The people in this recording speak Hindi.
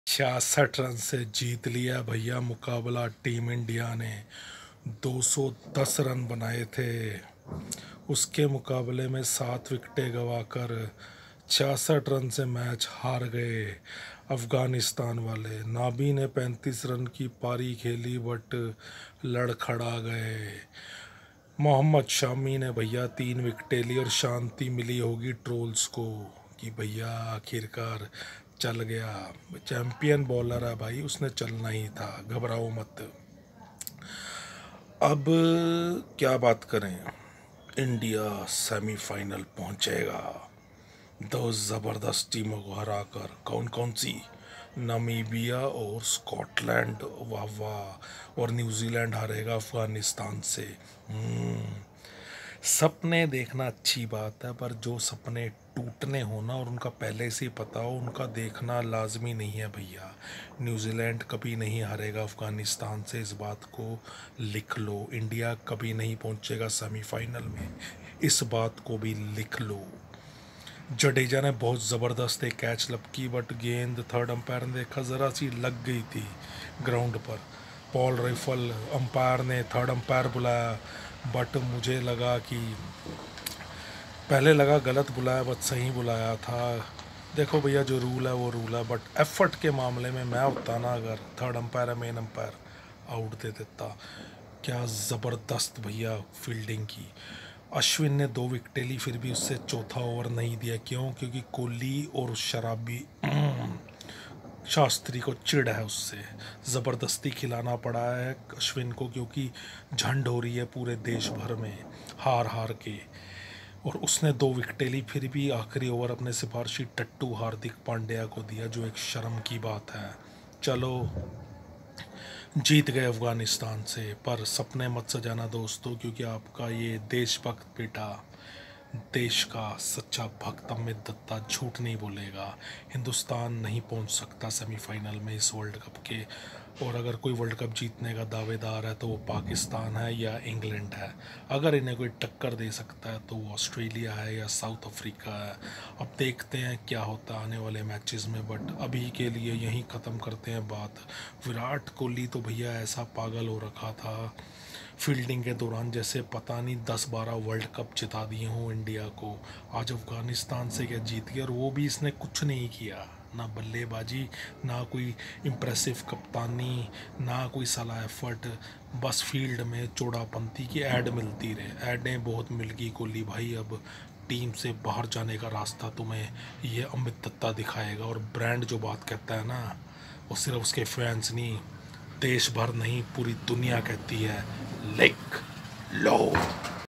66 रन से जीत लिया भैया मुकाबला। टीम इंडिया ने 210 रन बनाए थे, उसके मुकाबले में 7 विकेटें गंवाकर 66 रन से मैच हार गए अफ़गानिस्तान वाले। नाबी ने 35 रन की पारी खेली बट लड़खड़ा गए। मोहम्मद शामी ने भैया 3 विकेटें ली और शांति मिली होगी ट्रोल्स को कि भैया आखिरकार चल गया। चैंपियन बॉलर है भाई, उसने चलना ही था, घबराओ मत। अब क्या बात करें, इंडिया सेमीफाइनल पहुंचेगा 2 ज़बरदस्त टीमों को हराकर। कौन कौन सी? नामीबिया और स्कॉटलैंड, वाह वाह, और न्यूजीलैंड हारेगा अफगानिस्तान से। सपने देखना अच्छी बात है, पर जो सपने टूटने हो ना और उनका पहले से ही पता हो, उनका देखना लाजमी नहीं है भैया। न्यूजीलैंड कभी नहीं हारेगा अफगानिस्तान से, इस बात को लिख लो। इंडिया कभी नहीं पहुंचेगा सेमीफाइनल में, इस बात को भी लिख लो। जडेजा ने बहुत ज़बरदस्त एक कैच लपकी बट गेंद थर्ड अंपायर ने देखा ज़रा सी लग गई थी ग्राउंड पर। पॉल राइफल अंपायर ने थर्ड अंपायर बुलाया बट मुझे लगा कि पहले लगा गलत बुलाया बट सही बुलाया था। देखो भैया, जो रूल है वो रूल है, बट एफर्ट के मामले में मैं होता ना, अगर थर्ड अंपायर है मेन अंपायर, आउट दे देता। क्या ज़बरदस्त भैया फील्डिंग की। अश्विन ने 2 विकेटें ली, फिर भी उससे चौथा ओवर नहीं दिया। क्यों? क्योंकि कोहली और शराबी शास्त्री को चिढ़ है उससे, ज़बरदस्ती खिलाना पड़ा है अश्विन को, क्योंकि झंड हो रही है पूरे देश भर में हार हार के। और उसने 2 विकेटें ली, फिर भी आखिरी ओवर अपने सिफारशी टट्टू हार्दिक पांड्या को दिया, जो एक शर्म की बात है। चलो, जीत गए अफ़गानिस्तान से, पर सपने मत सजाना दोस्तों, क्योंकि आपका ये देशभक्त बेटा, देश का सच्चा भक्त अमित दत्ता झूठ नहीं बोलेगा। हिंदुस्तान नहीं पहुंच सकता सेमीफाइनल में इस वर्ल्ड कप के। और अगर कोई वर्ल्ड कप जीतने का दावेदार है तो वो पाकिस्तान है या इंग्लैंड है। अगर इन्हें कोई टक्कर दे सकता है तो वो ऑस्ट्रेलिया है या साउथ अफ्रीका है। अब देखते हैं क्या होता है आने वाले मैचेस में, बट अभी के लिए यहीं ख़त्म करते हैं बात। विराट कोहली तो भैया ऐसा पागल हो रखा था फील्डिंग के दौरान, जैसे पता नहीं 10-12 वर्ल्ड कप जिता दिए हों इंडिया को। आज अफ़गानिस्तान से क्या जीत गया, और वो भी इसने कुछ नहीं किया, ना बल्लेबाजी, ना कोई इम्प्रेसिव कप्तानी, ना कोई सला एफर्ट। बस फील्ड में चौड़ापंथी की ऐड मिलती रहे। ऐडें बहुत मिल गई कोहली भाई। अब टीम से बाहर जाने का रास्ता तुम्हें ये अमित दत्ता दिखाएगा। और ब्रांड जो बात कहता है ना, वो सिर्फ उसके फैंस नहीं, देश भर नहीं, पूरी दुनिया कहती है, लिख लो।